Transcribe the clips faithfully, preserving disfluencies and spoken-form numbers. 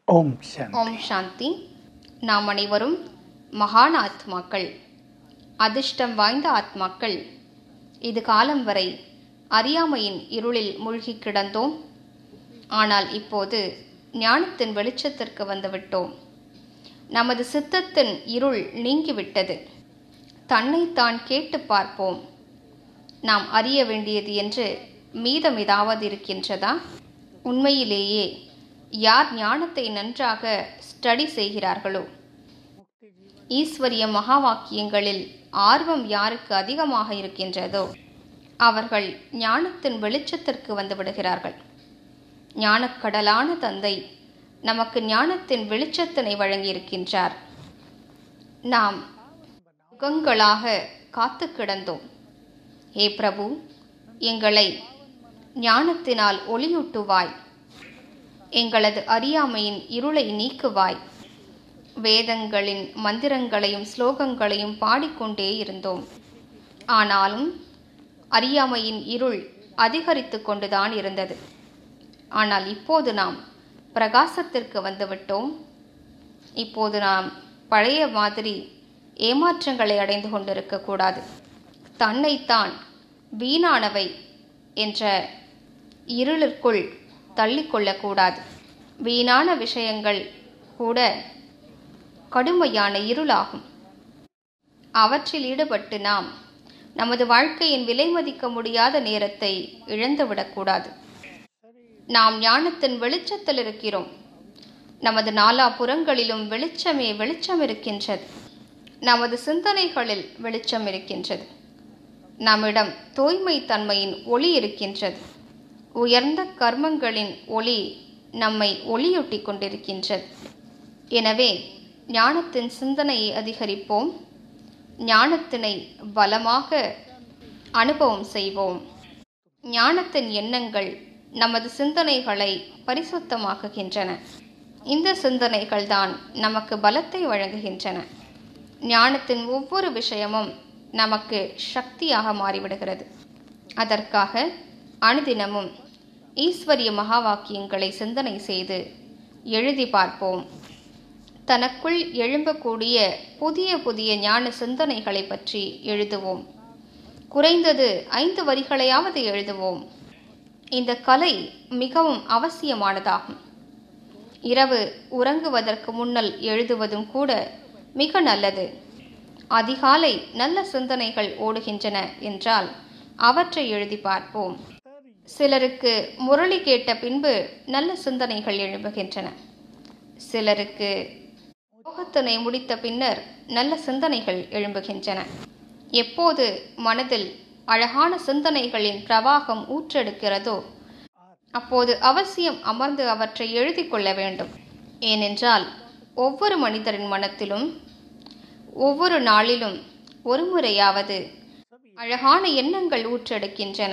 ஓம் சாந்தி. ஓம் சாந்தி. நாம் அனைவரும் மகான் ஆத்மாக்கள், அதிர்ஷ்டம் வாய்ந்த ஆத்மாக்கள். இது காலம் வரை அறியாமையின் இருளில் மூழ்கி கிடந்தோம். ஆனால் இப்போது ஞானத்தின் வெளிச்சத்திற்கு வந்துவிட்டோம். நமது சித்தத்தின் இருள் நீங்கிவிட்டது. தன்னைத்தான் கேட்டு பார்ப்போம். நாம் அறிய வேண்டியது என்று மீதம் ஏதாவது இருக்கின்றதா? உண்மையிலேயே யார் ஞானத்தை நன்றாக ஸ்டடி செய்கிறார்களோ, ஈஸ்வரிய மகா வாக்கியங்களில் ஆர்வம் யாருக்கு அதிகமாக இருக்கின்றதோ அவர்கள் ஞானத்தின் வெளிச்சத்திற்கு வந்து விடுகிறார்கள். ஞானக்கடலான தந்தை நமக்கு ஞானத்தின் வெளிச்சத்தினை வழங்கியிருக்கின்றார். நாம் யுகங்களாக காத்து கிடந்தோம். ஏ பிரபு, எங்களை ஞானத்தினால் ஒளியூட்டுவாய். எங்களது அறியாமையின் இருளை நீக்குவாய். வேதங்களின் மந்திரங்களையும் ஸ்லோகங்களையும் பாடிக்கொண்டே இருந்தோம். ஆனாலும் அறியாமையின் இருள் அதிகரித்து கொண்டுதான் இருந்தது. ஆனால் இப்போது நாம் பிரகாசத்திற்கு வந்துவிட்டோம். இப்போது நாம் பழைய மாதிரி ஏமாற்றங்களை அடைந்து கொண்டிருக்கக்கூடாது. தன்னைத்தான் வீணானவை என்ற இருளிற்குள் தள்ளிக்கொள்ளக்கூடாது. வீணான விஷயங்கள் கூட கடுமையான இருளாகும். அவற்றில் ஈடுபட்டு நாம் நமது வாழ்க்கையின் விலை மதிக்க முடியாத நேரத்தை இழந்துவிடக்கூடாது. நாம் ஞானத்தின் வெளிச்சத்தில் இருக்கிறோம். நமது நாலாபுறங்களிலும் வெளிச்சமே வெளிச்சம் இருக்கின்றது. நமது சிந்தனைகளில் வெளிச்சம் இருக்கின்றது. நம்மிடம் தூய்மை தன்மையின் ஒளி இருக்கின்றது. உயர்ந்த கர்மங்களின் ஒளி நம்மை ஒளியூட்டி கொண்டிருக்கின்றது. எனவே ஞானத்தின் சிந்தனையை அதிகரிப்போம். ஞானத்தினை பலமாக அனுபவம் செய்வோம். ஞானத்தின் எண்ணங்கள் நமது சிந்தனைகளை பரிசுத்தமாக்குகின்றன. இந்த சிந்தனைகள் தான் நமக்கு பலத்தை வழங்குகின்றன. ஞானத்தின் ஒவ்வொரு விஷயமும் நமக்கு சக்தியாக மாறிவிடுகிறது. அதற்காக அனுதினமும் ஈஸ்வரிய மகா வாக்கியங்களை சிந்தனை செய்து எழுதி பார்ப்போம். தனக்குள் எழும்பக்கூடிய புதிய புதிய ஞான சிந்தனைகளை பற்றி எழுதுவோம். குறைந்தது ஐந்து வரிகளையாவது எழுதுவோம். இந்த கலை மிகவும் அவசியமானதாகும். இரவு உறங்குவதற்கு முன்னல் எழுதுவதும் கூட மிக நல்லது. அதிகாலை நல்ல சிந்தனைகள் ஓடுகின்றன என்றால் அவற்றை எழுதி பார்ப்போம். சிலருக்கு முரளி கேட்ட பின்பு நல்ல சிந்தனைகள் எழும்புகின்றன. சிலருக்கு யோகத்தினை முடித்த பின்னர் நல்ல சிந்தனைகள் எழும்புகின்றன. எப்போது மனதில் அழகான சிந்தனைகளின் பிரவாகம் ஊற்றெடுக்கிறதோ அப்போது அவசியம் அமர்ந்து அவற்றை எழுதி கொள்ள வேண்டும். ஏனென்றால் ஒவ்வொரு மனிதரின் மனத்திலும் ஒவ்வொரு நாளிலும் ஒரு முறையாவது அழகான எண்ணங்கள் ஊற்றெடுக்கின்றன.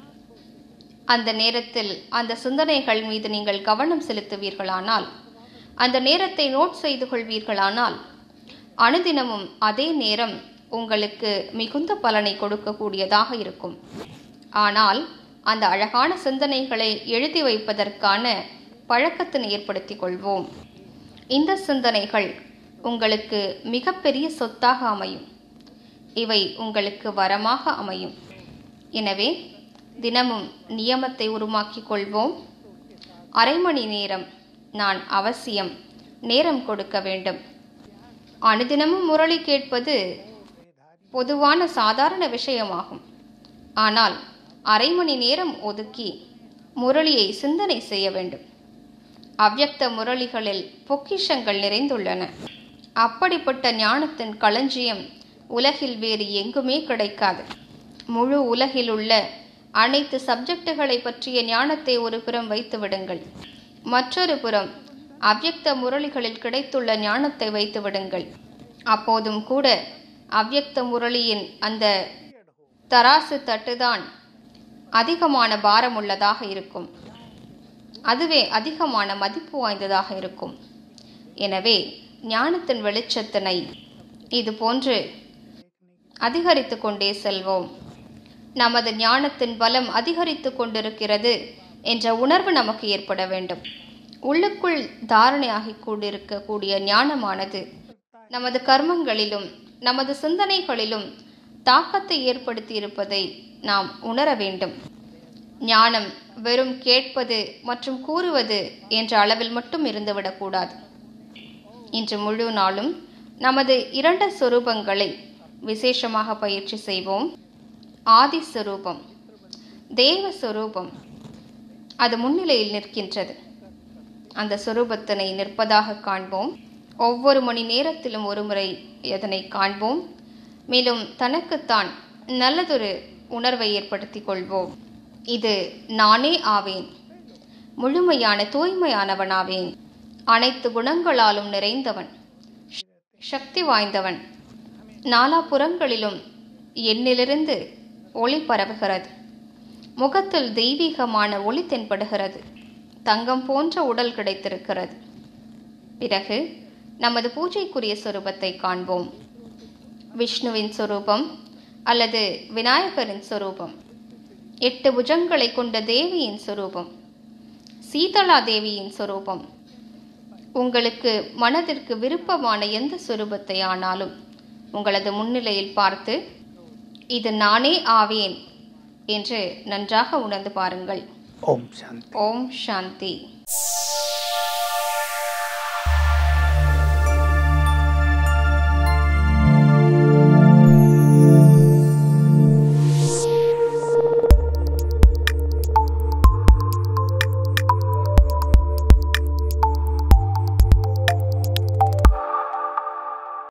அந்த நேரத்தில் அந்த சிந்தனைகள் மீது நீங்கள் கவனம் செலுத்துவீர்களானால், அந்த நேரத்தை நோட் செய்து கொள்வீர்களானால், அனுதினமும் அதே நேரம் உங்களுக்கு மிகுந்த பலனை கொடுக்கக்கூடியதாக இருக்கும். ஆனால் அந்த அழகான சிந்தனைகளை எழுதி வைப்பதற்கான பழக்கத்தினை ஏற்படுத்திக் கொள்வோம். இந்த சிந்தனைகள் உங்களுக்கு மிகப்பெரிய சொத்தாக அமையும். இவை உங்களுக்கு வரமாக அமையும். எனவே தினமும் நியமத்தை உருவாக்கிக் கொள்வோம். அரை மணி நேரம் நான் அவசியம் நேரம் கொடுக்க வேண்டும். அனுதினமும் முரளி கேட்பது பொதுவான சாதாரண விஷயமாகும். ஆனால் அரை மணி நேரம் ஒதுக்கி முரளியை சிந்தனை செய்ய வேண்டும். அவ்யக்த முரளிகளில் பொக்கிஷங்கள் நிறைந்துள்ளன. அப்படிப்பட்ட ஞானத்தின் களஞ்சியம் உலகில் வேறு எங்குமே கிடைக்காது. முழு உலகில் உள்ள அனைத்து சப்ஜெக்டுகளை பற்றிய ஞானத்தை ஒரு புறம் வைத்து விடுங்கள். மற்றொரு புறம் அவ்யக்த முரளிகளில் கிடைத்துள்ள ஞானத்தை வைத்து விடுங்கள். அப்போதும் கூட அவ்யக்த முரளியின் அந்த தராசு தட்டுதான் அதிகமான பாரம் உள்ளதாக இருக்கும். அதுவே அதிகமான மதிப்பு வாய்ந்ததாக இருக்கும். எனவே ஞானத்தின் வெளிச்சத்தினை இது போன்று அதிகரித்து கொண்டே செல்வோம். நமது ஞானத்தின் பலம் அதிகரித்து கொண்டிருக்கிறது என்ற உணர்வு நமக்கு ஏற்பட வேண்டும். உள்ளுக்குள் தாரணையாகி கூடியிருக்கக்கூடிய ஞானமானது நமது கர்மங்களிலும் நமது சிந்தனைகளிலும் தாக்கத்தை ஏற்படுத்தி இருப்பதை நாம் உணர வேண்டும். ஞானம் வெறும் கேட்பது மற்றும் கூறுவது என்ற அளவில் மட்டும் இருந்துவிடக்கூடாது. இன்று முழு நாளும் நமது இரண்டு சொரூபங்களை விசேஷமாக பயிற்சி செய்வோம். ஆதி சொரூபம், தேவ சொரூபம், அது முன்னிலையில் நிற்கின்றது. அந்த சொரூபத்தினை நிற்பதாக காண்போம். ஒவ்வொரு மணி நேரத்திலும் ஒரு முறை அதனை காண்போம். மேலும் தனக்குத்தான் நல்லதொரு உணர்வை ஏற்படுத்திக் கொள்வோம். இது நானே ஆவேன், முழுமையான தூய்மையானவனாவேன், அனைத்து குணங்களாலும் நிறைந்தவன், சக்தி வாய்ந்தவன், நாலாபுறங்களிலும் என்னிலிருந்து ஒளி பரவுகிறது, முகத்தில் தெய்வீகமான ஒளி தென்படுகிறது, தங்கம் போன்ற உடல் கிடைத்திருக்கிறது. பிறகு நமது பூஜைக்குரிய சொரூபத்தை காண்போம். விஷ்ணுவின் சொரூபம் அல்லது விநாயகரின் சொரூபம், எட்டு புஜங்களை கொண்ட தேவியின் சொரூபம், சீதளா தேவியின் சொரூபம். உங்களுக்கு மனதிற்கு விருப்பமான எந்த சொரூபத்தை ஆனாலும் உங்களது முன்னிலையில் பார்த்து இது நானே ஆவேன் என்று நன்றாக உணர்ந்து பாருங்கள். ஓம் சாந்தி. ஓம் சாந்தி.